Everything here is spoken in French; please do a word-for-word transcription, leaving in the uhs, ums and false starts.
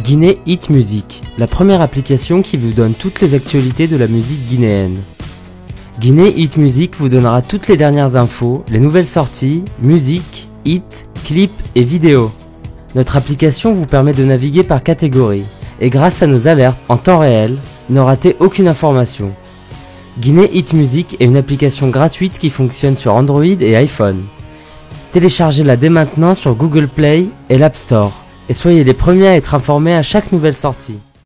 Guinée Hit Music, la première application qui vous donne toutes les actualités de la musique guinéenne. Guinée Hit Music vous donnera toutes les dernières infos, les nouvelles sorties, musique, hits, clips et vidéos. Notre application vous permet de naviguer par catégorie et grâce à nos alertes en temps réel, ne ratez aucune information. Guinée Hit Music est une application gratuite qui fonctionne sur Android et iPhone. Téléchargez-la dès maintenant sur Google Play et l'App Store et soyez les premiers à être informés à chaque nouvelle sortie.